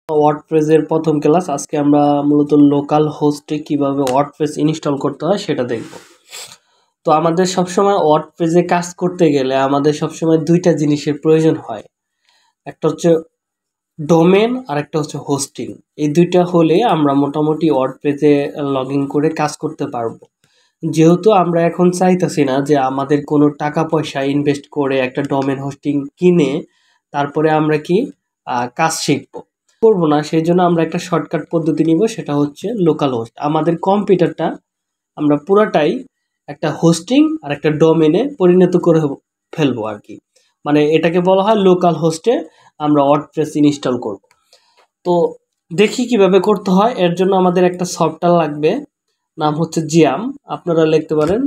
ওয়ার্ডপ্রেসের প্রথম ক্লাস। আজকে আমরা মূলত লোকাল হোস্টে কিভাবে ওয়ার্ডপ্রেস ইনস্টল করতে হয় সেটা দেখব। তো আমাদের সবসময় ওয়ার্ডপ্রেসে কাজ করতে গেলে আমাদের সবসময় দুইটা জিনিসের প্রয়োজন হয়। একটা হচ্ছে ডোমেন আর একটা হচ্ছে হোস্টিং। এই দুইটা হলে আমরা মোটামুটি ওয়ার্ডপ্রেসে লগ ইন করে কাজ করতে পারবো। যেহেতু আমরা এখন চাইতেছি না যে আমাদের কোনো টাকা পয়সা ইনভেস্ট করে একটা ডোমেন হোস্টিং কিনে তারপরে আমরা কি কাজ শিখবো করবো না, সেই জন্য আমরা একটা শর্টকাট পদ্ধতি নিব, সেটা হচ্ছে লোকাল হোস্ট। আমাদের কম্পিউটারটা আমরা পুরাটাই একটা হোস্টিং আর একটা ডোমেনে পরিণত করে ফেলবো আর কি। মানে এটাকে বলা হয় লোকাল হোস্টে আমরা ওয়ার্ডপ্রেস ইনস্টল করব। তো দেখি কিভাবে করতে হয়। এর জন্য আমাদের একটা সফটওয়্যার লাগবে, নাম হচ্ছে জিয়াম। আপনারা লিখতে পারেন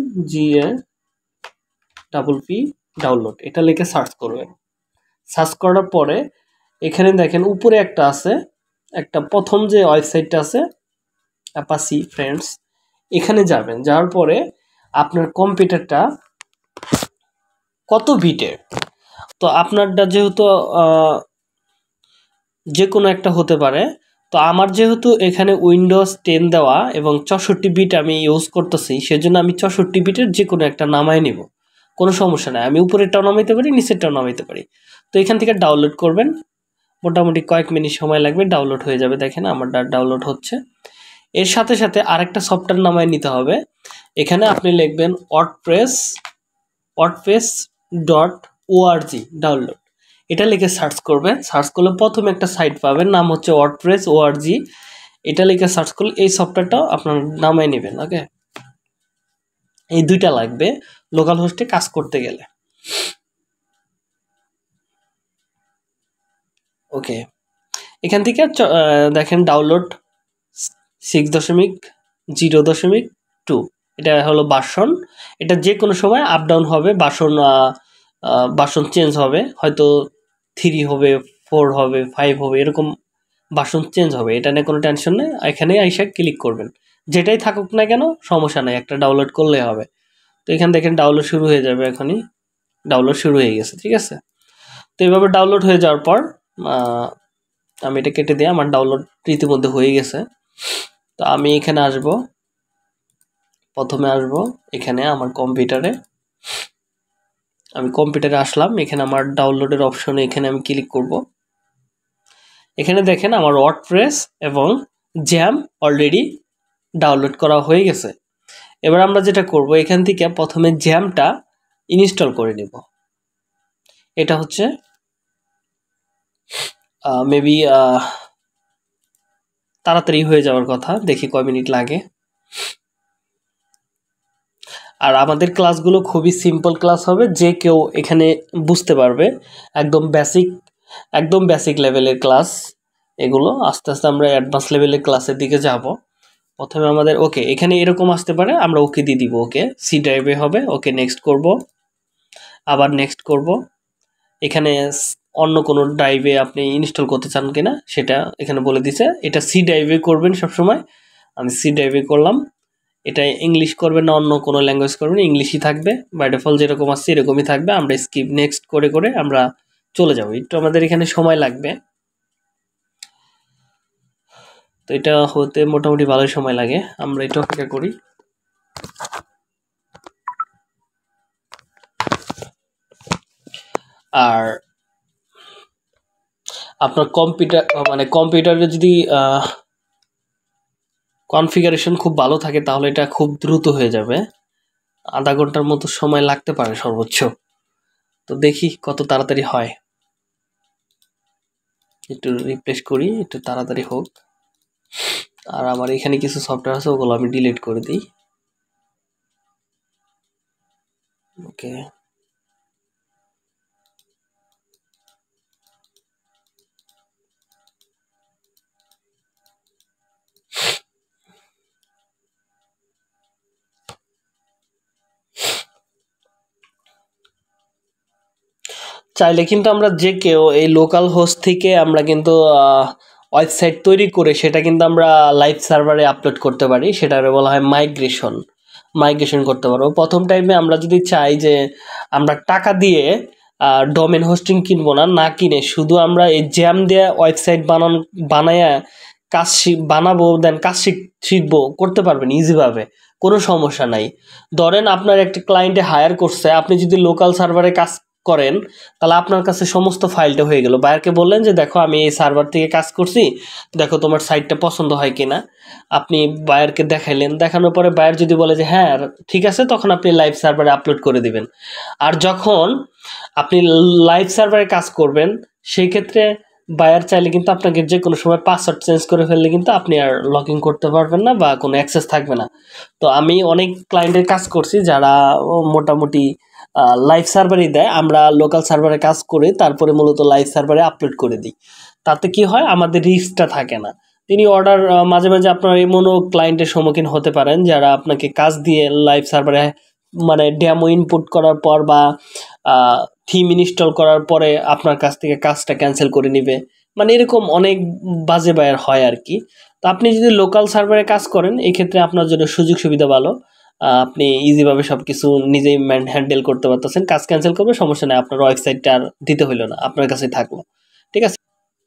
GAPP ডাউনলোড, এটা লিখে সার্চ করবেন। সার্চ করার পরে এখানে দেখেন উপরে একটা আছে, একটা প্রথম যে ওয়েবসাইটটা আছে অ্যাপাসি ফ্রেন্ডস, এখানে যাবেন। যাওয়ার পরে আপনার কম্পিউটারটা কত বিটের, তো আপনারটা যেহেতু যে কোনো একটা হতে পারে, তো আমার যেহেতু এখানে উইন্ডোজ 10 দেওয়া এবং 64 বিট আমি ইউজ করতেছি, সেজন্য আমি 64 বিটের যে কোনো একটা নামায় নিব, কোনো সমস্যা নাই। আমি উপরেরটাও নামাইতে পারি, নিচেরটাও নামাইতে পারি। তো এখান থেকে ডাউনলোড করবেন, মোটামুটি কয়েক মিনিট সময় লাগবে, ডাউনলোড হয়ে যাবে। দেখেন আমার ডাউনলোড হচ্ছে। এর সাথে সাথে আরেকটা সফটওয়্যার নামায় নিতে হবে। এখানে আপনি লিখবেন wordpress.org ডাউনলোড, এটা লিখে সার্চ করবেন। সার্চ করলে প্রথমে একটা সাইট পাবেন, নাম হচ্ছে wordpress.org। এটা লিখে সার্চ করলে এই সফটওয়্যারটাও আপনার নামায় নেবেন। ওকে, এই দুইটা লাগবে লোকাল হোস্টে কাজ করতে গেলে। ওকে, এখান থেকে দেখেন ডাউনলোড 6.0.2, এটা হলো ভার্সন। এটা যে কোনো সময় আপ ডাউন হবে, ভার্সন চেঞ্জ হবে, হয়তো 3 হবে, 4 হবে, 5 হবে, এরকম ভার্সন চেঞ্জ হবে। এটা নিয়ে কোনো টেনশন নেই। এখানে আইসা ক্লিক করবেন, যেটাই থাকুক না কেন সমস্যা নেই, একটা ডাউনলোড করলে হবে। তো এখানে দেখেন ডাউনলোড শুরু হয়ে যাবে, এখনই ডাউনলোড শুরু হয়ে গেছে। ঠিক আছে, তো এইভাবে ডাউনলোড হয়ে যাওয়ার পর আমি এটা কেটে দিয়ে, আমার ডাউনলোড ইতিমধ্যে হয়ে গেছে। তো আমি এখানে আসব, প্রথমে আসব এখানে আমার কম্পিউটারে। আমি কম্পিউটারে আসলাম, এখানে আমার ডাউনলোডের অপশনে এখানে আমি ক্লিক করব। এখানে দেখেন আমার ওয়ার্ডপ্রেস এবং জ্যাম অলরেডি ডাউনলোড করা হয়ে গেছে। এবার আমরা যেটা করব, এখান থেকে প্রথমে জ্যামটা ইনস্টল করে নিব। এটা হচ্ছে মেবি তাড়াতাড়ি হয়ে যাওয়ার কথা, দেখি কয় মিনিট লাগে। আর আমাদের ক্লাসগুলো খুবই সিম্পল ক্লাস হবে, যে কেউ এখানে বুঝতে পারবে। একদম বেসিক লেভেলের ক্লাস এগুলো। আস্তে আস্তে আমরা অ্যাডভান্স লেভেলের ক্লাসের দিকে যাব। প্রথমে আমাদের ওকে এখানে এরকম আসতে পারে, আমরা ওকে দিয়ে দিব। ওকে, সি ড্রাইভে হবে, ওকে নেক্সট করব, আবার নেক্সট করব। এখানে অন্য কোনো ড্রাইভে আপনি ইনস্টল করতে চান কিনা সেটা এখানে বলে দিছে। এটা সি ড্রাইভে করবেন সবসময়, আমি সি ড্রাইভে করলাম। এটা ইংলিশ করবেন না অন্য কোনো ল্যাঙ্গুয়েজ করবেন, ইংলিশই থাকবে। বাই ডিফল্ট যেরকম আসছে এরকমই থাকবে। আমরা স্কিপ নেক্সট করে করে আমরা চলে যাব। একটু আমাদের এখানে সময় লাগবে, তো এটা হতে মোটামুটি ভালোই সময় লাগে। আমরা একটু অপেক্ষা করি। আর আপনার কম্পিউটারে যদি কনফিগারেশন খুব ভালো থাকে তাহলে এটা খুব দ্রুত হয়ে যাবে, আধা ঘন্টার মতো সময় লাগতে পারে সর্বোচ্চ। তো দেখি কত তাড়াতাড়ি হয়, একটু রিফ্রেশ করি, একটু তাড়াতাড়ি হোক। আর আমার এখানে কিছু সফটওয়্যার আছে, ওগুলো আমি ডিলিট করে দিই। ওকে, চাইলে কিন্তু আমরা যে কেউ এই লোকাল হোস্ট থেকে আমরা কিন্তু ওয়েবসাইট তৈরি করে সেটা কিন্তু আমরা লাইভ সার্ভারে আপলোড করতে পারি। সেটারে বলা হয় মাইগ্রেশন করতে পারবো। প্রথম টাইমে আমরা যদি চাই যে আমরা টাকা দিয়ে ডোমেন হোস্টিং কিনবো না, না কিনে শুধু আমরা এই জ্যাম দিয়ে ওয়েবসাইট বানায়া বানাবো, দেন কাজ শিখবো, করতে পারবেন ইজিভাবে, কোনো সমস্যা নাই। ধরেন আপনার একটা ক্লায়েন্টে হায়ার করছে, আপনি যদি লোকাল সার্ভারে কাজ করেন তাহলে আপনার কাছে সমস্ত ফাইলটা হয়ে গেল। বায়ারকে বললেন যে দেখো আমি এই সার্ভার থেকে কাজ করছি, দেখো তোমার সাইটটা পছন্দ হয় কিনা, আপনি বায়ারকে দেখাইলেন, দেখানোর পরে বায়ার যদি বলে যে হ্যাঁ ঠিক আছে, তখন আপনি লাইভ সার্ভারে আপলোড করে দিবেন। আর যখন আপনি লাইভ সার্ভারে কাজ করবেন সেই ক্ষেত্রে বায়ার চাইলে কিন্তু আপনাকে যে কোনো সময় পাসওয়ার্ড চেঞ্জ করে ফেললে কিন্তু আপনি আর লগ ইন করতে পারবেন না বা কোনো অ্যাক্সেস থাকবে না। তো আমি অনেক ক্লায়েন্টের কাজ করছি যারা মোটামুটি লাইভ সার্ভারই দেয়, আমরা লোকাল সার্ভারে কাজ করে তারপরে মূলত লাইভ সার্ভারে আপলোড করে দিই। তাতে কি হয়, আমাদের রিস্কটা থাকে না। তিনি অর্ডার মাঝে মাঝে আপনার এমনও ক্লায়েন্টের সম্মুখীন হতে পারেন যারা আপনাকে কাজ দিয়ে লাইভ সার্ভারে মানে ডেমো ইনপুট করার পর বা থিম ইনস্টল করার পরে আপনার কাছ থেকে কাজটা ক্যান্সেল করে নেবে, মানে এরকম অনেক বাজে বায়ার হয় আর কি। তো আপনি যদি লোকাল সার্ভারে কাজ করেন এই ক্ষেত্রে আপনার জন্য সুযোগ সুবিধা ভালো, আপনি ইজিভাবে সব কিছু নিজেই হ্যান্ডেল করতে পারতেছেন। কাজ ক্যান্সেল করবে সমস্যা নেই, আপনার ওয়েবসাইটটা আর দিতে হইলো না, আপনার কাছে থাকলো। ঠিক আছে,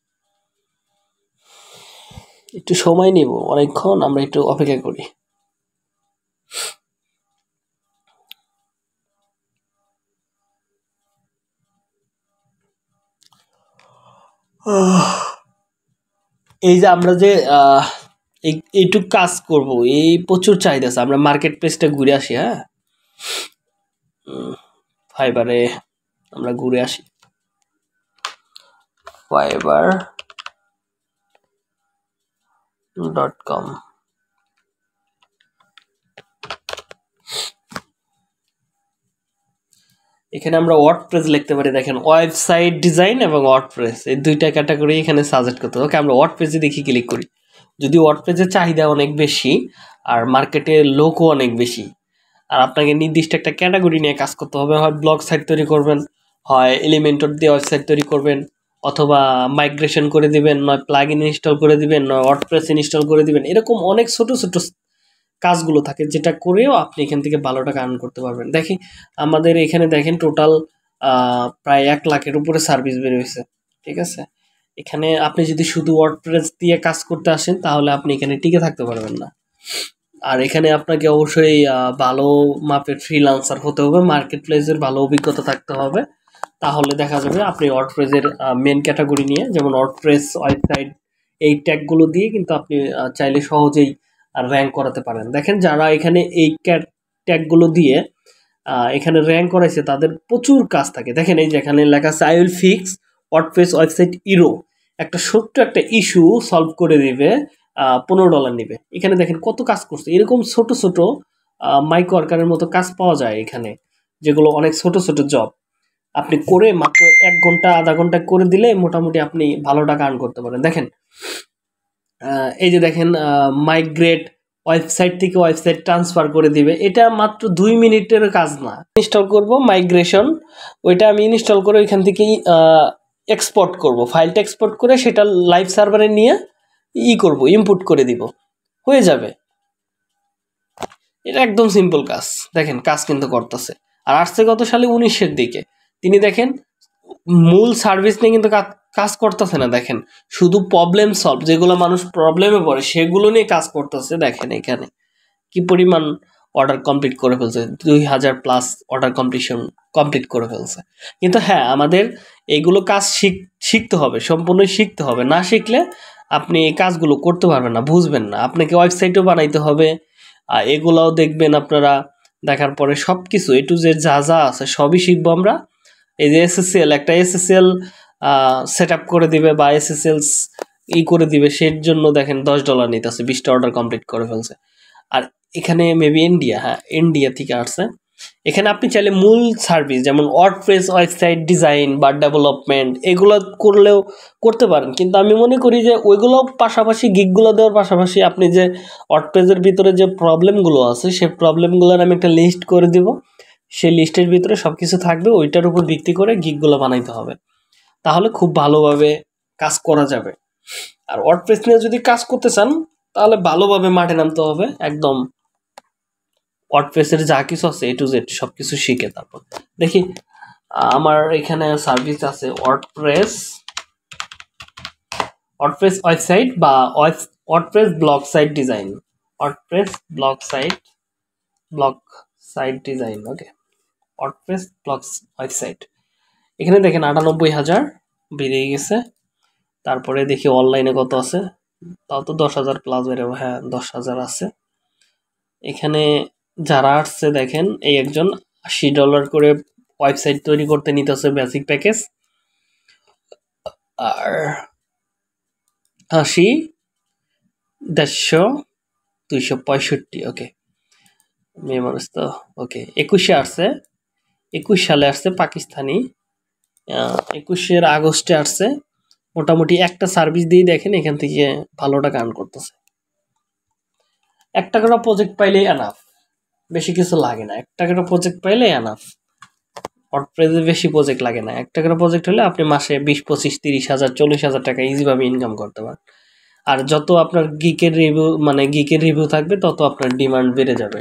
একটু সময় নিব, অনেকক্ষণ আমরা একটু অপেক্ষা করি। এই যে আমরা যে এইটুক কাজ করব, এই প্রচুর চাহিদা আছে। আমরা মার্কেট প্লেসটা ঘুরে আসি। হ্যাঁ, ফাইবারে আমরা ঘুরে আসি, fiverr.com। এখানে আমরা ওয়ার্ডপ্রেস লিখতে পারি। দেখেন ওয়েবসাইট ডিজাইন এবং ওয়ার্ডপ্রেস এই দুইটা ক্যাটাগরি এখানে সাজেস্ট করতে হবে। ওকে, আমরা ওয়ার্ডপ্রেসে দেখি ক্লিক করি। যদি ওয়ার্ডপ্রেসের চাহিদা অনেক বেশি আর মার্কেটে লোকও অনেক বেশি, আর আপনাকে নির্দিষ্ট একটা ক্যাটাগরি নিয়ে কাজ করতে হবে, হয় ব্লগ সাইট তৈরি করবেন, হয় এলিমেন্টর দিয়ে ওয়েবসাইট তৈরি করবেন, অথবা মাইগ্রেশন করে দিবেন, নয় প্লাগইন ইনস্টল করে দিবেন, নয় ওয়ার্ডপ্রেস ইনস্টল করে দিবেন। এরকম অনেক ছোট ছোট কাজগুলো থাকে যেটা করেও আপনি এখান থেকে ভালো টাকা আর্ন করতে পারবেন। দেখি আমাদের এখানে দেখেন টোটাল প্রায় 1 লাখের উপরে সার্ভিস বের হয়েছে। ঠিক আছে, এখানে আপনি যদি শুধু ওয়ার্ডপ্রেস দিয়ে কাজ করতে আসেন তাহলে আপনি এখানে টিকে থাকতে পারবেন না। আর এখানে আপনাকে অবশ্যই ভালো মাপের ফ্রিল্যান্সার হতে হবে, মার্কেট প্লেসের ভালো অভিজ্ঞতা থাকতে হবে। তাহলে দেখা যাবে আপনি ওয়ার্ডপ্রেসের মেন ক্যাটাগরি নিয়ে, যেমন ওয়ার্ডপ্রেস ওয়েবসাইট, এই ট্যাগগুলো দিয়ে কিন্তু আপনি চাইলে সহজেই র্যাঙ্ক করাতে পারেন। দেখেন যারা এখানে এই ট্যাগগুলো দিয়ে এখানে র্যাঙ্ক করাইছে তাদের প্রচুর কাজ থাকে। দেখেন এই যে এখানে লেখা আছে I will fix WordPress website ইরো, একটা ছোট্ট একটা ইস্যু সলভ করে দিবে, $15 নিবে। এখানে দেখেন কত কাজ করছে। এরকম ছোট ছোট মাইক ওয়ার্কারের মতো কাজ পাওয়া যায় এখানে, যেগুলো অনেক ছোট ছোট জব আপনি করে মাত্র 1 ঘন্টা আধা ঘন্টা করে দিলে মোটামুটি আপনি ভালো টাকা আর্ন করতে পারেন। দেখেন এই যে দেখেন মাইগ্রেট ওয়েবসাইট থেকে ওয়েবসাইট ট্রান্সফার করে দিবে, এটা মাত্র 2 মিনিটের কাজ না। ইনস্টল করব মাইগ্রেশন, ওইটা আমি ইনস্টল করে ওইখান থেকেই এক্সপোর্ট করব, ফাইলটা এক্সপোর্ট করে সেটা লাইভ সার্ভারে নিয়ে করব, ইনপুট করে দিব, হয়ে যাবে। এটা একদম সিম্পল কাজ। দেখেন কাজ কিন্তু করতেছে। আর আসছে গত সালে 19-এর দিকে। তিনি দেখেন মূল সার্ভিস নিয়ে কিন্তু কাজ করতেছে না, দেখেন শুধু প্রবলেম সলভ, যেগুলো মানুষ প্রবলেমে পড়ে সেগুলো নিয়ে কাজ করতেছে। দেখেন এখানে কি পরিমাণ অর্ডার কমপ্লিট করে ফেলছে, 2000+ অর্ডার কমপ্লিট করে ফেলছে। কিন্তু হ্যাঁ, আমাদের এইগুলো কাজ শিখতে হবে, সম্পূর্ণ শিখতে হবে। না শিখলে আপনি এই কাজগুলো করতে পারবেন না, বুঝবেন না। আপনাকে ওয়েবসাইটও বানাইতে হবে, এগুলাও দেখবেন আপনারা। দেখার পরে সব কিছু এ টু জেড যা যা আছে সবই শিখবো আমরা। এই যে একটা এসএসএল সেট আপ করে দিবে বা এসএসএল করে দিবে, সের জন্য দেখেন $10 নিতেছে, 20টা অর্ডার কমপ্লিট করে ফেলছে। আর এখানে মেবি ইন্ডিয়া, হ্যাঁ ইন্ডিয়া থেকে আসছে। এখানে আপনি চাইলে মূল সার্ভিস যেমন ওয়ার্ডপ্রেস ওয়েবসাইট ডিজাইন বা ডেভেলপমেন্ট এগুলো করলেও করতে পারেন, কিন্তু আমি মনে করি যে ওইগুলো পাশাপাশি গিগগুলো দেওয়ার পাশাপাশি আপনি যে ওয়ার্ডপ্রেসের ভিতরে যে প্রবলেমগুলো আছে সেই প্রবলেমগুলোর আমি একটা লিস্ট করে দিব, সেই লিস্টের ভিতরে সব কিছু থাকবে, ওইটার উপর ভিত্তি করে গিগগুলো বানাইতে হবে, তাহলে খুব ভালোভাবে কাজ করা যাবে। আর ওয়ার্ডপ্রেস নিয়ে যদি কাজ করতে চান তাহলে ভালোভাবে মাঠে নামতে হবে, একদম ওয়ার্ডপ্রেসের যা কিছু আছে এ টু জেড সব কিছু শিখে। তারপর দেখি আমার এখানে সার্ভিস আছে ওয়ার্ডপ্রেস ওয়েবসাইট বা WordPress blog site design, WordPress blog site design. Okay, WordPress blog website. এখানে দেখেন 98,000 বেরিয়ে গেছে। তারপরে দেখি অনলাইনে কত আছে, তাও তো 10,000 প্লাস বেরোবে। হ্যাঁ, 10,000 আছে এখানে। যারা আসছে দেখেন, এই একজন $80 করে ওয়েবসাইট তৈরি করতে নিতেছে বেসিক প্যাকেজ, আর 80, 150, 265। ওকে, মেয়ে মানুষ তো। ওকে, 21 আসছে, 21 সালে আসছে পাকিস্তানি, 21 আগস্টে আসছে। মোটামুটি একটা সার্ভিস দিয়ে দেখেন এখান থেকে ভালো টাকা আর্ন করতেছে। 1 টাকার প্রজেক্ট পাইলেই এনাফ, বেশি কিছু লাগে না। 1 টাকার প্রজেক্ট পাইলে এনাফ। ওয়ার্ডপ্রেসে বেশি প্রজেক্ট লাগে না। 1 টাকার প্রজেক্ট হলে আপনি মাসে 20, 25, 30,000, 40,000 টাকা ইজিভাবে ইনকাম করতে পারেন। আর যত আপনার গিকের রিভিউ থাকবে, তত আপনার ডিমান্ড বেড়ে যাবে।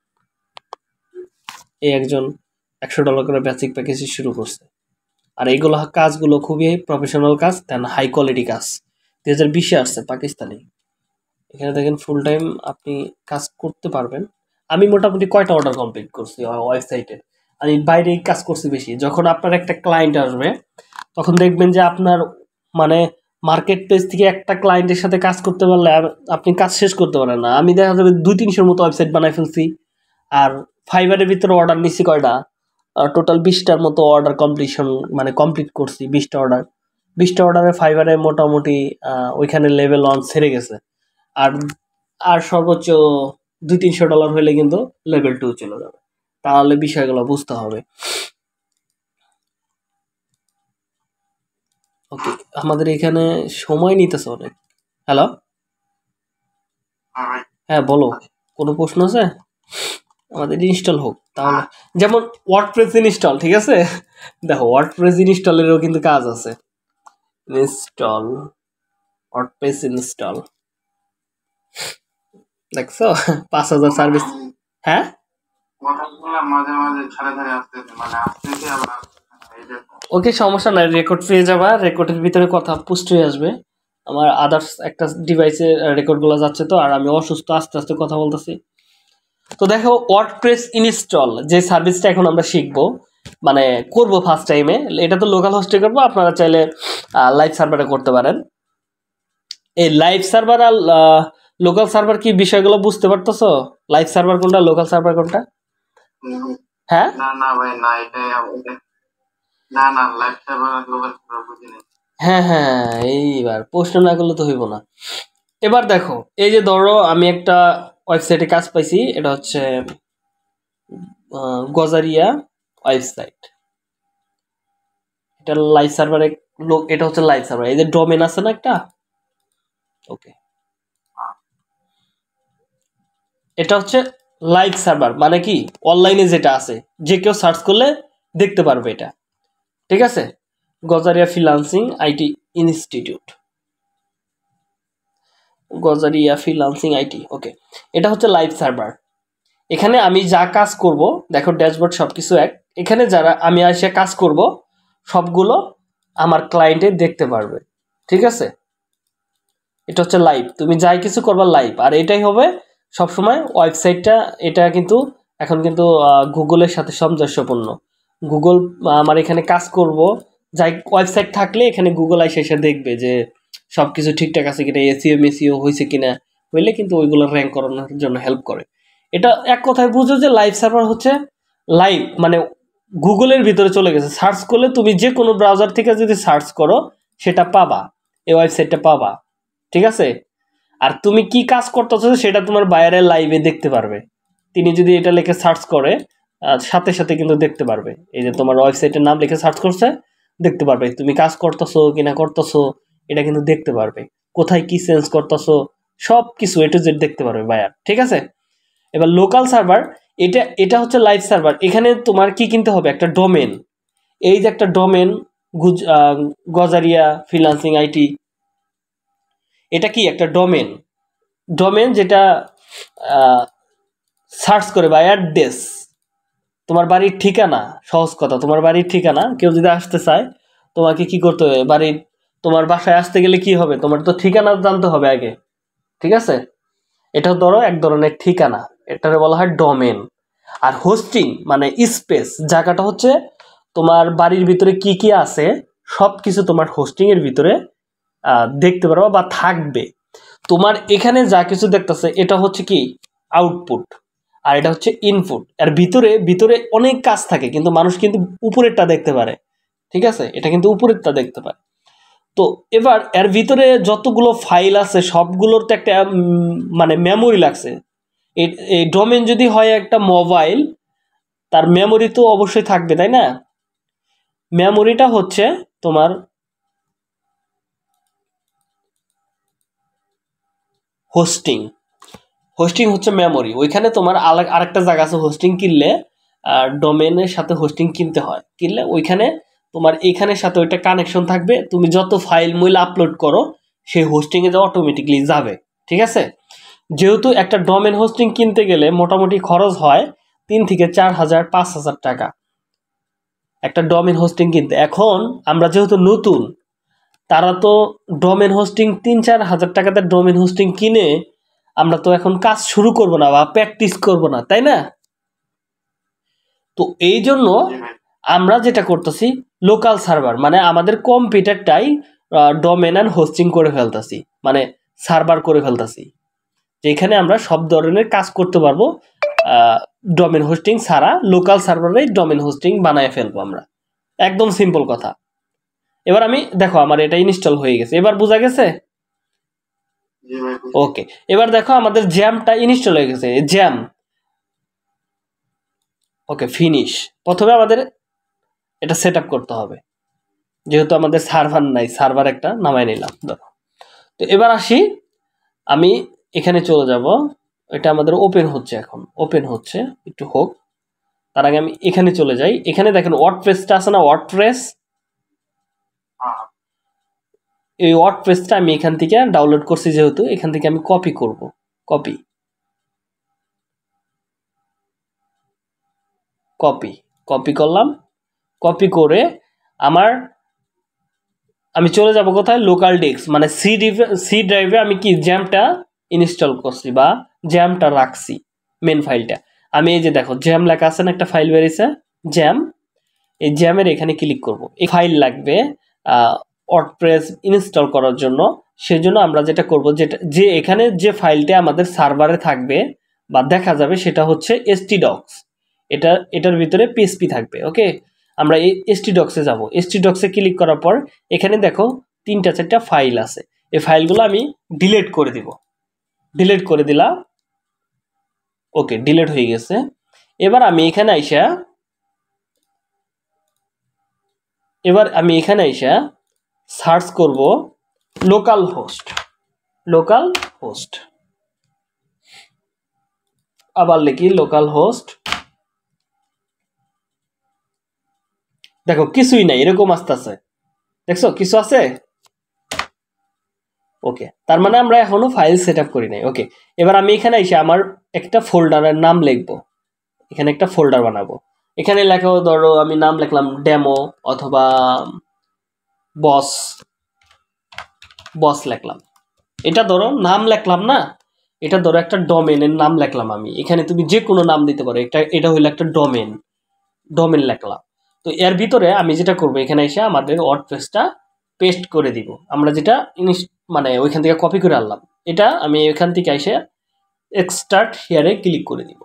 এই একজন $100 করে বেসিক প্যাকেজ শুরু করছে। আর এইগুলো কাজগুলো খুবই প্রফেশনাল কাজ, দেন হাই কোয়ালিটি কাজ। 2020 আসছে পাকিস্তানি। এখানে দেখেন ফুল টাইম আপনি কাজ করতে পারবেন। আমি মোটামুটি কয়টা অর্ডার কমপ্লিট করছি ওয়েবসাইটে, আমি বাইরে কাজ করছি বেশি। যখন আপনার একটা ক্লায়েন্ট আসবে, তখন দেখবেন যে আপনার মানে মার্কেট প্লেস থেকে একটা ক্লায়েন্টের সাথে কাজ করতে পারলে আপনি কাজ শেষ করতে পারেন না। আমি দেখা যাবে 200-300 মতো ওয়েবসাইট বানাই ফেলছি। আর ফাইবারের ভিতরে অর্ডার নিচ্ছি কয়টা, টোটাল 20টার মতো অর্ডার কমপ্লিট করছি। 20টা অর্ডারে ফাইবারে মোটামুটি ওইখানে লেভেল 1 ছেড়ে গেছে। আর আর সর্বোচ্চ $200-300 হলে কিন্তু লেভেল 2 চলে যাবে। তাহলে বিষয়গুলো বুঝতে হবে। ওকে, আমাদের এখানে সময় নিতেছে অনেক। হ্যালো, হ্যাঁ বলো, কোনো প্রশ্ন আছে? আমাদের ইনস্টল হোক তাহলে। যেমন ওয়ার্ডপ্রেস ইনস্টল, ঠিক আছে? দেখো, ওয়ার্ডপ্রেস ইনস্টলেরও কিন্তু কাজ আছে। ইনস্টল ওয়ার্ডপ্রেস ইনস্টল, দেখছো? 5,000 সার্ভিস। হ্যাঁ, ওকে, সমস্যা নাই, রেকর্ড পেয়ে যাবা। রেকর্ডের ভিতরে কথা পুষ্ট হয়ে আসবে। আমার আদার্স একটা ডিভাইসে রেকর্ডগুলো যাচ্ছে তো, আর আমি অসুস্থ, আস্তে আস্তে কথা বলতেছি। তো দেখো, ওয়ার্ডপ্রেস ইনস্টল যে সার্ভিসটা এখন আমরা শিখবো, মানে করবো ফার্স্ট টাইমে, এটা তো লোকাল হোস্টে করবো। আপনারা চাইলে লাইভ সার্ভারে করতে পারেন। এই লাইভ সার্ভার আর লোকাল সার্ভার কি বিষয়গুলো বুঝতে পারতেছো? লাইভ সার্ভার কোনটা, লোকাল সার্ভার কোনটা? হ্যাঁ, হ্যাঁ হ্যাঁ, এইবার প্রশ্ন না করলে তো হইব না। এবার দেখো, এই যে ধরো আমি একটা ওয়েবসাইটে কাজ পাইছি, এটা হচ্ছে গজারিয়া ওয়েবসাইট। এটা লাইভ সার্ভারে এটা হচ্ছে লাইভ সার্ভার। এই যে ডোমেন আছে না একটা, ওকে, এটা হচ্ছে লাইভ সার্ভার। মানে কি, অনলাইনে যেটা আছে, যে কেউ সার্চ করলে দেখতে পারবে এটা, ঠিক আছে? Gazaria freelancing IT institute, Gazaria freelancing IT. Okay, এটা হচ্ছে লাইভ সার্ভার। এখানে আমি যা কাজ করব, দেখো ড্যাশবোর্ড সবকিছু এক। এখানে যারা আমি এসে কাজ করব, সবগুলো আমার ক্লায়েন্টে দেখতে পারবে, ঠিক আছে? এটা হচ্ছে লাইভ, তুমি যাই কিছু করবা লাইভ। আর এটাই হবে সবসময় ওয়েবসাইটটা। এটা কিন্তু এখন কিন্তু গুগলের সাথে সামঞ্জস্যপূর্ণ। গুগল আমার এখানে কাজ করব, যাই ওয়েবসাইট থাকলে এখানে গুগল এসে দেখবে যে সবকিছু ঠিকঠাক আছে কিনা, এসইও মেসিও হয়েছে কিনা। হইলে কিন্তু ওইগুলো র্যাঙ্ক করানোর জন্য হেল্প করে। এটা এক কথায় বুঝো যে লাইভ সার্ভার হচ্ছে লাইভ, মানে গুগলের ভিতরে চলে গেছে। সার্চ করলে তুমি যে কোনো ব্রাউজার থেকে যদি সার্চ করো, সেটা পাবা, এই ওয়েবসাইটটা পাবা, ঠিক আছে? আর তুমি কি কাজ করতেছো সেটা তোমার বায়ারের লাইভে দেখতে পারবে। তিনি যদি এটা লিখে সার্চ করে, সাথে সাথে কিন্তু দেখতে পারবে। এই যে তোমার ওয়েবসাইটের নাম লিখে সার্চ করছে, দেখতে পারবে তুমি কাজ করতেছো কিনা করতেছো, এটা কিন্তু দেখতে পারবে। কোথায় কি চেঞ্জ করতেছো, সব কিছু এ টু জেড দেখতে পারবে বায়ার, ঠিক আছে? এবার লোকাল সার্ভার, এটা এটা হচ্ছে লাইভ সার্ভার। এখানে তোমার কি কিনতে হবে? একটা ডোমেন। এই যে একটা ডোমেন, গজারিয়া ফ্রিল্যান্সিং আইটি, এটা কি একটা ডোমেন। ডোমেন যেটা সার্চ করে বা অ্যাড্রেস, তোমার বাড়ির ঠিকানা, সহজ কথা, তোমার বাড়ির ঠিকানা কেউ যদি আসতে চায় তোমাকে কি করতে হবে, বাড়ির তোমার বাসায় আসতে গেলে কি হবে, তোমার তো ঠিকানা জানতে হবে আগে, ঠিক আছে? এটা ধরো এক ধরনের ঠিকানা, এটারে বলা হয় ডোমেন। আর হোস্টিং মানে স্পেস, জায়গাটা হচ্ছে তোমার বাড়ির ভিতরে কি কি আছে সব কিছু তোমার হোস্টিং এর ভিতরে দেখতে পারবা বা থাকবে। তোমার এখানে যা কিছু দেখতেছে এটা হচ্ছে কি আউটপুট, আর এটা হচ্ছে ইনপুট। আর ভিতরে ভিতরে অনেক কাজ থাকে, কিন্তু মানুষ কিন্তু উপরেরটা দেখতে পারে, ঠিক আছে? এটা কিন্তু উপরেরটা দেখতে পারে। তো এবার এর ভিতরে যতগুলো ফাইল আছে সবগুলোর তো একটা মানে মেমোরি লাগছে। এই ডোমেন যদি হয় একটা মোবাইল, তার মেমোরি তো অবশ্যই থাকবে, তাই না? মেমোরিটা হচ্ছে তোমার হোস্টিং। হোস্টিং হচ্ছে মেমোরি। ওইখানে তোমার আরেকটা জায়গা আছে, হোস্টিং কিনলে ডোমেনের সাথে হোস্টিং কিনতে হয়, কিনলে ওইখানে তোমার এইখানের সাথে ওইটা কানেকশন থাকবে। তুমি যত ফাইল মূল আপলোড করো সেই হোস্টিংয়ে যা অটোমেটিকলি যাবে, ঠিক আছে? যেহেতু একটা ডোমেন হোস্টিং কিনতে গেলে মোটামুটি খরচ হয় 3 থেকে 4,000 5,000 টাকা একটা ডোমেন হোস্টিং কিনতে। এখন আমরা যেহেতু নতুন, তারা তো ডোমেন হোস্টিং 3-4 হাজার টাকাতে ডোমেন হোস্টিং কিনে আমরা তো এখন কাজ শুরু করব না বা প্র্যাকটিস করব না, তাই না? তো এই জন্য আমরা যেটা করতেছি, লোকাল সার্ভার মানে আমাদের কম্পিউটারটাই ডোমেন অ্যান্ড হোস্টিং করে ফেলতেছি, মানে সার্ভার করে ফেলতেছি, যেখানে আমরা সব ধরনের কাজ করতে পারবো। ডোমেন হোস্টিং ছাড়া লোকাল সার্ভারেই ডোমেন হোস্টিং বানায় ফেলবো আমরা। একদম সিম্পল কথা। এবার আমি দেখো আমার এটা ইনস্টল হয়ে গেছে, এবার বোঝা গেছে? ওকে, এবার দেখো আমাদের জ্যামটা ইনস্টল হয়ে গেছে, জ্যাম। ওকে, ফিনিশ। প্রথমে আমাদের এটা সেট আপ করতে হবে, যেহেতু আমাদের সার্ভার নাই, সার্ভার একটা নামাই নিলাম ধরো। তো এবার আসি, আমি এখানে চলে যাব, এটা আমাদের ওপেন হচ্ছে, এখন ওপেন হচ্ছে, একটু হোক। তার আগে আমি এখানে চলে যাই। এখানে দেখেন ওয়ার্ডপ্রেসটা আছে না, ওয়ার্ডপ্রেস, এই ওয়ার্ডপ্রেসটা আমি এখান থেকে ডাউনলোড করছি, যেহেতু এখান থেকে আমি কপি করব, কপি কপি কপি করলাম। কপি করে আমি চলে যাব কোথায়, লোকাল ডিস্ক মানে সি ড্রাইভে আমি কি জ্যামটা ইনস্টল করছি বা জ্যামটা রাখছি, মেন ফাইলটা। আমি এই যে দেখো জ্যাম লেখা আছে না, একটা ফাইল বেরিয়েছে জ্যাম, এই জ্যামের এখানে ক্লিক করব। এই ফাইল লাগবে ওয়ার্ডপ্রেস ইনস্টল করার জন্য। সেজন্য আমরা যেটা করব, যে এখানে যে ফাইলটা আমাদের সার্ভারে থাকবে বা দেখা যাবে সেটা হচ্ছে htdocs। এটার ভিতরে পিএসপি থাকবে। ওকে, আমরা এই htdocs-এ যাব। htdocs-এ ক্লিক করার পর এখানে দেখো 3-4টা ফাইল আছে, এই ফাইলগুলো আমি ডিলিট করে দিব। ডিলিট করে দিলাম। ওকে, ডিলিট হয়ে গেছে। এবার আমি এখানে আইসা সার্চ করব লোকাল হোস্ট। লোকাল হোস্ট আবার লিখি লোকাল হোস্ট। দেখো কিছুই নাই, এরকম আসতেছে, দেখছো কিছু আছে? ওকে, তার মানে আমরা এখনো ফাইল সেট আপ করি নাই। ওকে, এবার আমি এখানে এসে আমার একটা ফোল্ডারের নাম লিখবো, এখানে একটা ফোল্ডার বানাবো। এখানে লেখা ধরো আমি নাম লিখলাম ডেমো অথবা বস, বস লিখলাম। এটা ধরো নাম লিখলাম না, এটা ধরো একটা ডোমেনের নাম লিখলাম আমি। এখানে তুমি যে কোনো নাম দিতে পারো, এটা হইলো একটা ডোমেন, ডোমেন লিখলাম। তো এর ভিতরে আমি যেটা করব, এখানে এসে আমাদের ওয়ার্ডপ্রেসটা পেস্ট করে দিব, আমরা যেটা মানে ওইখান থেকে কপি করে আনলাম। এটা আমি এখান থেকে এসে এক্সট্রাক্ট হিয়ারে ক্লিক করে দিব।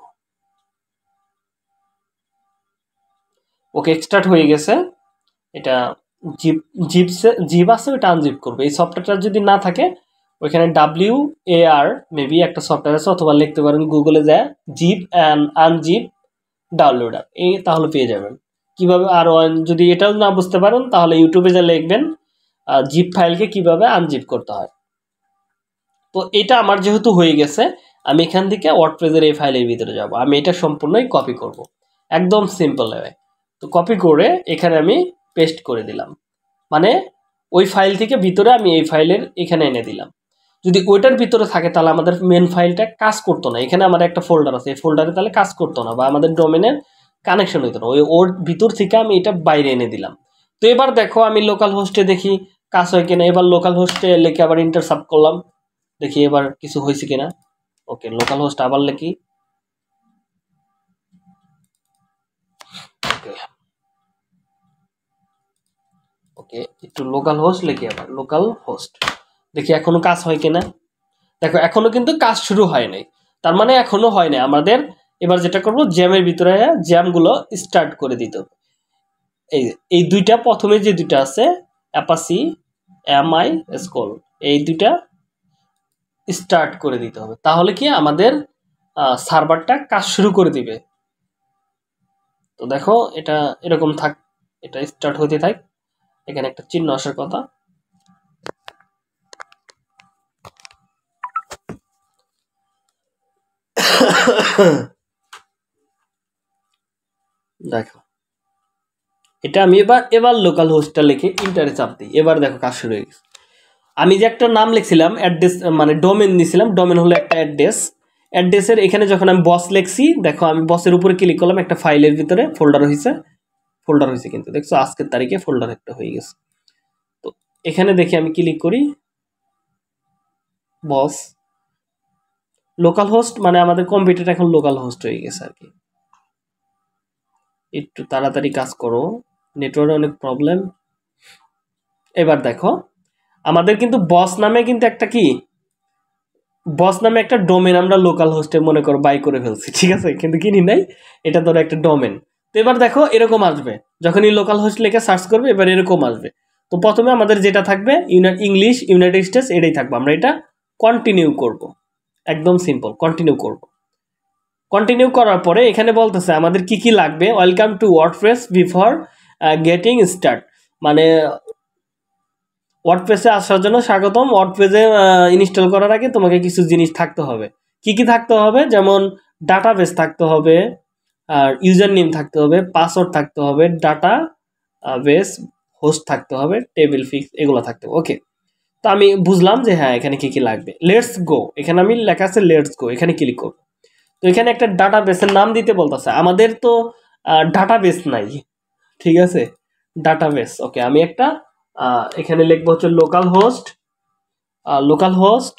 ওকে, এক্সট্রাক্ট হয়ে গেছে। এটা জিপ আছে, ওইটা আনজিপ করবে। এই সফটওয়্যারটা যদি না থাকে, ওইখানে WAR মেবি একটা সফটওয়্যার আছে, অথবা লিখতে পারেন গুগলে যায় জিপ অ্যান্ড আনজিপ ডাউনলোডার, এই তাহলে পেয়ে যাবেন। কিভাবে, আর যদি এটাও না বুঝতে পারেন তাহলে ইউটিউবে যা লিখবেন জিপ ফাইলকে কিভাবে আনজিপ করতে হয়। তো এটা আমার যেহেতু হয়ে গেছে, আমি এখান থেকে ওয়ার্ডপ্রেসের এই ফাইলের ভিতরে যাব। আমি এটা সম্পূর্ণই কপি করব, একদম সিম্পল ওয়ে। তো কপি করে এখানে আমি পেস্ট করে দিলাম, মানে ওই ফাইল থেকে ভিতরে আমি এই ফাইলের এখানে এনে দিলাম। যদি ওইটার ভিতরে থাকে তাহলে আমাদের মেন ফাইলটা কাজ করতো না। এখানে আমাদের একটা ফোল্ডার আছে, এই ফোল্ডারে তাহলে কাজ করতো না, বা আমাদের ডোমেনের কানেকশন হইতো না, ওর ভিতর থেকে আমি এটা বাইরে এনে দিলাম। তো এবার দেখো আমি লোকাল হোস্টে দেখি কাজ হয় কিনা। এবার লোকাল হোস্টে লিখে আবার ইন্টারসাপ করলাম, দেখি এবার কিছু হয়েছে কিনা। ওকে, লোকাল হোস্ট আবার লিখি। ওকে, একটু লোকাল হোস্ট লিখি, আবার লোকাল হোস্ট দেখি এখনো কাজ হয় কিনা। দেখো এখনো কিন্তু কাজ শুরু হয় নাই, তার মানে এখনো হয় নাই আমাদের। এবার যেটা করব, জ্যামের ভিতরে জ্যামগুলো স্টার্ট করে দিতে হবে। এই দুইটা প্রথমে যে দুইটা আছে, অ্যাপাসি এমআই স্কল, এই দুইটা স্টার্ট করে দিতে হবে, তাহলে কি আমাদের সার্ভারটা কাজ শুরু করে দিবে। তো দেখো এটা এরকম থাক, এটা স্টার্ট হতে থাক। এখানে একটা চিহ্ন আসার কথা। দেখো এটা আমি এবার লোকাল হোস্টটা লিখে ইন্টারে চাপ দিই। এবার দেখো কাজ শুরু হয়ে গেছে। আমি যে একটা নাম লিখছিলাম অ্যাড্রেস, মানে ডোমেন দিছিলাম, ডোমেন হলো একটা অ্যাড্রেস। অ্যাড্রেসের এখানে যখন আমি বস লিখছি, দেখো আমি বসের উপরে ক্লিক করলাম, একটা ফাইলের ভিতরে ফোল্ডার হয়েছে কিন্তু দেখছো আজকের তারিখে ফোল্ডার একটা হয়ে গেছে। তো এখানে দেখি আমি ক্লিক করি বস লোকাল হোস্ট, মানে আমাদের কম্পিউটার এখন লোকাল হোস্ট হয়ে গেছে আর কি। একটু তাড়াতাড়ি কাজ করো, নেটওয়ার্কে অনেক প্রবলেম। এবার দেখো আমাদের কিন্তু বস নামে কিন্তু একটা কি, বস নামে একটা ডোমেন আমরা লোকাল হোস্টে মনে করো বাই করে ফেলছি, ঠিক আছে, কিন্তু কিনি নাই, এটা ধরো একটা ডোমেন। তো এবার দেখো এরকম আসবে, যখনই লোকাল হোস্ট লিখে সার্চ করবে এবার এরকম আসবে। তো প্রথমে আমাদের যেটা থাকবে ইংলিশ ইউনাইটেড স্টেটস, এটাই থাকবে। আমরা এটা কন্টিনিউ করব, একদম সিম্পল, কন্টিনিউ করব। কন্টিনিউ করার পরে এখানে বলতেছে আমাদের কি কি লাগবে। Welcome to WordPress before getting start, মানে ওয়ার্ডপ্রেসে আসার জন্য স্বাগতম। ওয়ার্ডপ্রেসে ইনস্টল করার আগে তোমাকে কিছু জিনিস থাকতে হবে। কি কি থাকতে হবে, যেমন ডাটাবেস থাকতে হবে, আর ইউজার নেম থাকতে হবে, পাসওয়ার্ড থাকতে হবে, ডাটা বেস হোস্ট থাকতে হবে, টেবিল ফিক্স এগুলো থাকতে হবে। ওকে, তো আমি বুঝলাম যে হ্যাঁ এখানে কি কি লাগবে। লেটস গো, এখানে আমি লেখা আছে লেটস গো, এখানে ক্লিক করব। তো এখানে একটা ডাটাবেসের নাম দিতে বলতেছে, আমাদের তো ডাটাবেস নাই, ঠিক আছে, ডাটাবেস। ওকে, আমি একটা এখানে লিখবো হচ্ছে localhost, localhost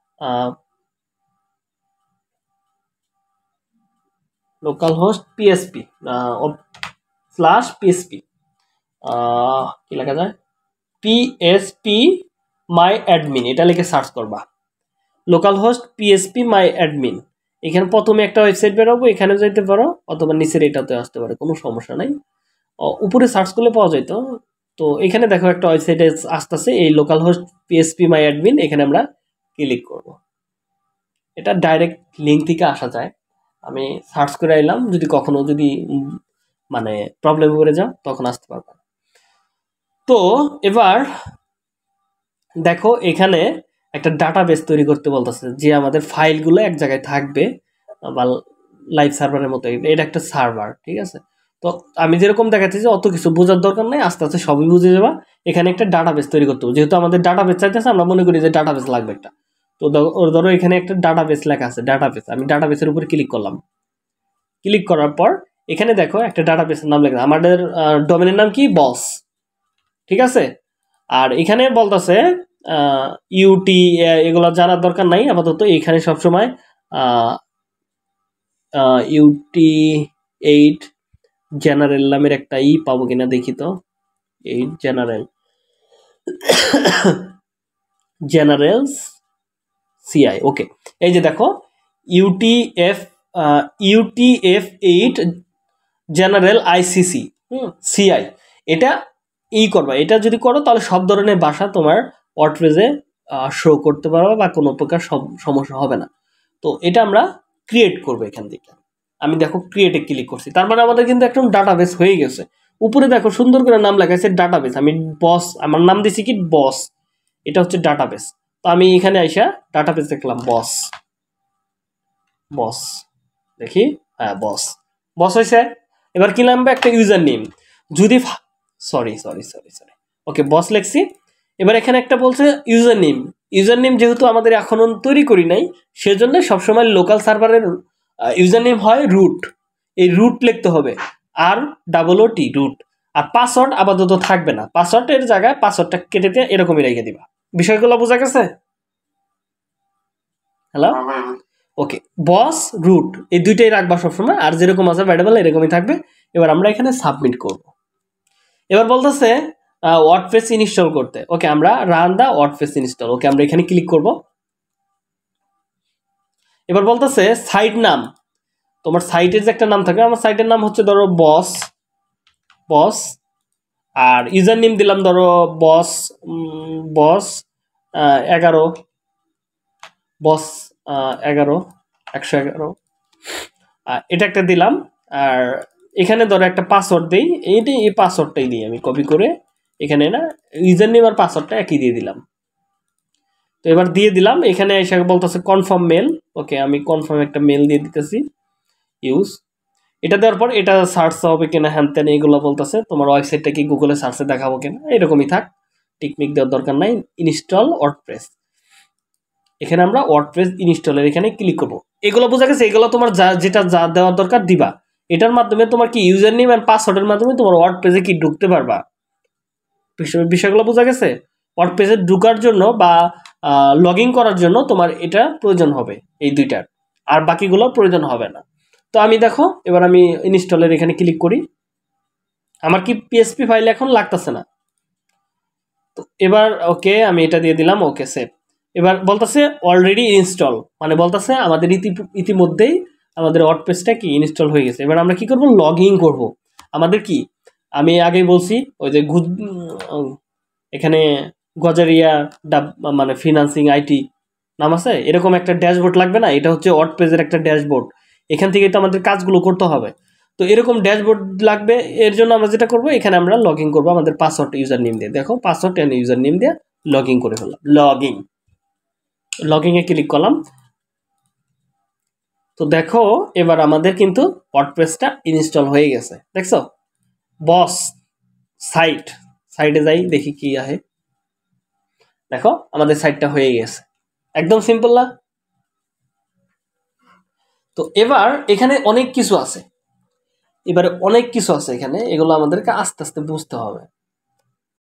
localhost PSP slash PSP, কি লেখা যায়, পিএসপি মাই অ্যাডমিন, এটা লিখে সার্চ করবা। Localhost PSP my admin, এখানে প্রথমে একটা ওয়েবসাইট বেরোবো, এখানে যেতে পারো, অথবা নিচের এটাতে আসতে পারে, কোনো সমস্যা নাই। উপরে সার্চ করলে পাওয়া যেত। তো এখানে দেখো একটা ওয়েবসাইটে আসতেছে, এই localhost PSP my admin, এখানে আমরা ক্লিক করব। এটা ডাইরেক্ট লিঙ্ক থেকে আসা যায়, আমি সার্চ করে আইলাম, যদি কখনো যদি মানে প্রবলেম করে যাও তখন আসতে পারবে। তো এবার দেখো এখানে একটা ডাটাবেস তৈরি করতে বলতেছে, যে আমাদের ফাইলগুলো এক জায়গায় থাকবে, বা লাইভ সার্ভারের মতো, এটা একটা সার্ভার, ঠিক আছে। তো আমি যেরকম দেখাচ্ছি যে অত কিছু বোঝার দরকার নেই, আস্তে আস্তে সবই বুঝে যাবা। এখানে একটা ডাটাবেস তৈরি করতে হবে, যেহেতু আমাদের ডাটাবেস চাইতেছে, আমরা মনে করি যে ডাটাবেস লাগবে একটা। তো ধরো এখানে একটা ডাটাবেস লেখা আছে, ডাটাবেস, আমি ডাটাবেসের উপর ক্লিক করলাম। ক্লিক করার পর এখানে দেখো একটা ডাটাবেসের নাম লেখা, আমাদের ডোমেনের নাম কি, বস, ঠিক আছে। আর এখানে বলতেছে ইউটি, এগুলো জানার দরকার নাই আপাতত। এখানে সবসময় ইউটি 8 জেনারেল নামের একটা পাবো কিনা দেখি তো। 8 জেনারেল সিআই, ওকে। এই যে দেখো ইউটিএফ 8 জেনারেল আইসিসি সিআই, এটা করবা। এটা যদি করো তাহলে সব ধরনের ভাষা তোমার ওয়ার্ডপ্রেসে শো করতে পারবে, বা কোনো প্রকার সমস্যা হবে না। তো এটা আমরা ক্রিয়েট করবো এখান থেকে। আমি দেখো ক্রিয়েটে ক্লিক করছি, তার মানে আমাদের কিন্তু একদম ডাটাবেস হয়ে গেছে। উপরে দেখো সুন্দর করে নাম লেখা আছে ডাটাবেস, আমি বস, আমার নাম দিছি কি বস, এটা হচ্ছে ডাটাবেস। তো আমি এখানে আইসা ডাটাবেস দেখলাম বস, বস দেখি, হ্যাঁ বস, বস হয়েছে। এবার কি নামবে, একটা ইউজার নেম, যদি সরি, ওকে বস লেখছি। এবার এখানে একটা বলছে ইউজার নেম, ইউজার নেম যেহেতু আমাদের এখনো তৈরি করি নাই, সেজন্য সবসময় লোকাল সার্ভারের ইউজার নেম হয় রুট, এই রুট লিখতে হবে, আর ডাবল ও টি, রুট। আর পাসওয়ার্ড আপাতত থাকবে না, পাসওয়ার্ডের জায়গায় পাসওয়ার্ডটা কেটে দিয়ে এরকমই রেখে দিবা। বিষয়গুলো বোঝা গেছে? হ্যালো, ওকে। বস রুট এই দুইটাই রাখবা সবসময়, আর যেরকম আছে ভ্যারিয়েবল এরকমই থাকবে। এবার আমরা এখানে সাবমিট করব। এবার বলতেছে ওয়ার্ডপ্রেস ইনস্টল করতে। ওকে, আমরা run the WordPress install. Okay, আমরা এখানে ক্লিক করব। এবার বলতেছে সাইট নাম, তোমার সাইটের যে একটা নাম থাকবে, আমার সাইটের নাম হচ্ছে ধরো বস, বস। আর ইউজার নেম দিলাম ধরো বস, বস 11, বস 11, 111, এটা একটা দিলাম। আর এখানে ধরো একটা পাসওয়ার্ড দিই, এই পাসওয়ার্ডটাই দিই আমি কপি করে এখানে, না ইউজার নেম আর পাসওয়ার্ডটা একই দিয়ে দিলাম। তো এবার দিয়ে দিলাম, এখানে এসে বলতেছে কনফার্ম মেল। ওকে, আমি কনফার্ম একটা মেল দিয়ে দিতেছি, ইউজ। এটা দেওয়ার পর এটা সার্চ হবে কিনা, হ্যান ত্যান এগুলো বলতেছে। তোমার ওয়েবসাইটটা কি গুগলে সার্চে দেখাবো কিনা, এরকমই থাক, টিকমিক দেওয়ার দরকার নাই। ইনস্টল ওয়ার্ডপ্রেস, এখানে আমরা ওয়ার্ডপ্রেস ইনস্টলের এখানে ক্লিক করব। এগুলো বোঝা গেছে, এগুলো তোমার যেটা যা দেওয়ার দরকার দিবা। এটার মাধ্যমে তোমার কি ইউজার নেম আর পাসওয়ার্ডের মাধ্যমে তোমার ওয়ার্ডপ্রেসে কি ঢুকতে পারবা। বিষয়গুলো বোঝা গেছে? ওয়ার্ডপ্রেসে ঢোকার জন্য বা লগ ইন করার জন্য তোমার এটা প্রয়োজন হবে, এই দুইটার, আর বাকিগুলো প্রয়োজন হবে না। তো আমি দেখো, এবার আমি ইনস্টলের এখানে ক্লিক করি। আমার কি পিএসপি ফাইল এখন লাগতেছে না। তো এবার ওকে, আমি এটা দিয়ে দিলাম, ওকে সেভ। এবার বলতেছে অলরেডি ইনস্টল, মানে বলতেছে আমাদের ইতিমধ্যেই আমাদের ওয়ার্ডপ্রেসটা কি ইনস্টল হয়ে গেছে। এবার আমরা কি করব, লগ ইন করবো। আমাদের কি, আমি আগেই বলছি ওই যে এখানে গজারিয়া মানে ফিনান্সিং আইটি নাম আছে, এরকম একটা ড্যাশবোর্ড লাগবে না? এটা হচ্ছে ওয়ার্ডপ্রেসের একটা ড্যাশবোর্ড, এখান থেকে তো আমাদের কাজগুলো করতে হবে। তো এরকম ড্যাশবোর্ড লাগবে, এর জন্য আমরা যেটা করবো, এখানে আমরা লগ ইন করবো আমাদের পাসওয়ার্ড ইউজার নেম দিয়ে। দেখো, পাসওয়ার্ড এন্ড ইউজার নেম দিয়ে লগ ইন করে ফেললাম। লগ ইনে ক্লিক করলাম। তো দেখো, এবার আমাদের কিন্তু ওয়ার্ডপ্রেসটা ইনস্টল হয়ে গেছে, দেখছো? বস সাইটে যাই, দেখি কি আছে। দেখো, আমাদের সাইটটা হয়ে গেছে, একদম সিম্পল না? তো এবার এখানে অনেক কিছু আছে, এখানে এগুলো আমাদেরকে আস্তে আস্তে বুঝতে হবে।